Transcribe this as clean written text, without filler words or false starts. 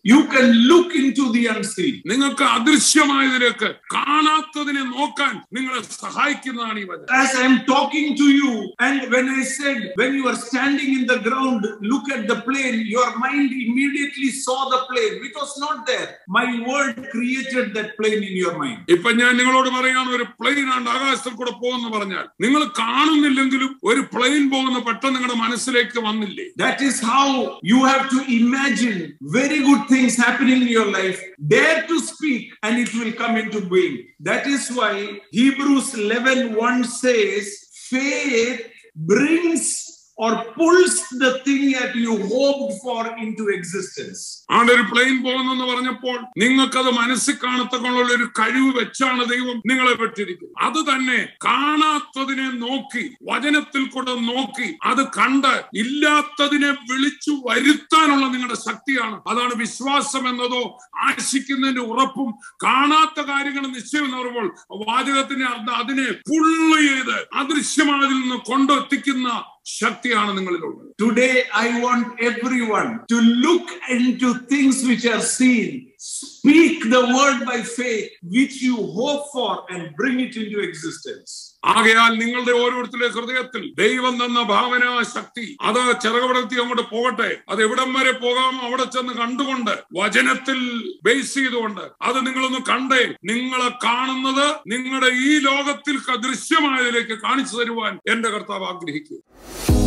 You can look into the unseen. നിങ്ങൾക്ക് അദൃശ്യമായതിലേക്ക് കാണാത്തതിനെ നോക്കാൻ നിങ്ങളെ സഹായിക്കുന്നതാണ് ഈ വചനം. As I am talking to you, and when I said, when you are standing in the ground, look at the plane, your mind immediately saw the plane. It was not there. My word created that plane in your mind. ഇപ്പൊ ഞാൻ നിങ്ങളോട് പറയാണ്, ഒരു plain ആണ് ആകാശത്തിൽ കൂടെ പോകുന്ന പറഞ്ഞാൽ നിങ്ങൾ കാണുന്നില്ലെങ്കിലും ഒരു പ്ലെയിൻ പോകുന്ന പെട്ടെന്ന് നിങ്ങളുടെ മനസ്സിലേക്ക് വന്നില്ലേ? That is how you have to imagine very good things happening in your life. Dare to speak and it will come into being. That is why Hebrews 11:1 says, faith brings or pulls the thing that you hoped for into existence. ആണ്ടൊരു plane പോകുന്നെന്ന് പറഞ്ഞപ്പോൾ നിങ്ങൾക്കത് മനസ്സിൽ കാണത്തക്കൊണ്ടുള്ള ഒരു കഴിവ് വെച്ചാണ് ദൈവം നിങ്ങളെ പെട്ടിരിക്കുന്നത്. അത് തന്നെ കാണാത്തതിനെ നോക്കി, വചനത്തിൽ കൂടെ നോക്കി, അത് കണ്ട് ഇല്ലാത്തതിനെ വിളിച്ചു വരുത്താനുള്ള നിങ്ങളുടെ ശക്തിയാണ്. അതാണ് വിശ്വാസം എന്നതോ ആശിക്കുന്നതിന്റെ ഉറപ്പും കാണാത്ത കാര്യങ്ങൾ നിശ്ചയം എന്ന് പറയുമ്പോൾ വാചകത്തിന്റെ അർത്ഥം അതിനെ പുള്ള് ചെയ്ത് അദൃശ്യമായതിൽ നിന്ന് കൊണ്ടെത്തിക്കുന്ന ശക്തിയാണ് നിങ്ങളിലുള്ളത്. Today I want everyone to look into things which are seen, speak the word by faith which you hope for and bring it into existence. ആകയാൽ നിങ്ങളുടെ ഓരോരുത്തരുടെ ഹൃദയത്തിൽ ദൈവം തന്ന ഭാവന ശക്തി അത് ചിറകുപടർത്തി അങ്ങോട്ട് പോകട്ടെ. അത് എവിടം വരെ പോകാമോ അവിടെ ചെന്ന് കണ്ടുകൊണ്ട് വചനത്തിൽ ബേസ് ചെയ്തുകൊണ്ട് അത് നിങ്ങളൊന്ന് കണ്ടേ. നിങ്ങളെ കാണുന്നത് നിങ്ങളുടെ ഈ ലോകത്തിൽ ദൃശ്യമായതിലേക്ക് കാണിച്ചു തരുവാൻ എന്റെ കർത്താവ് ആഗ്രഹിക്കുന്നു.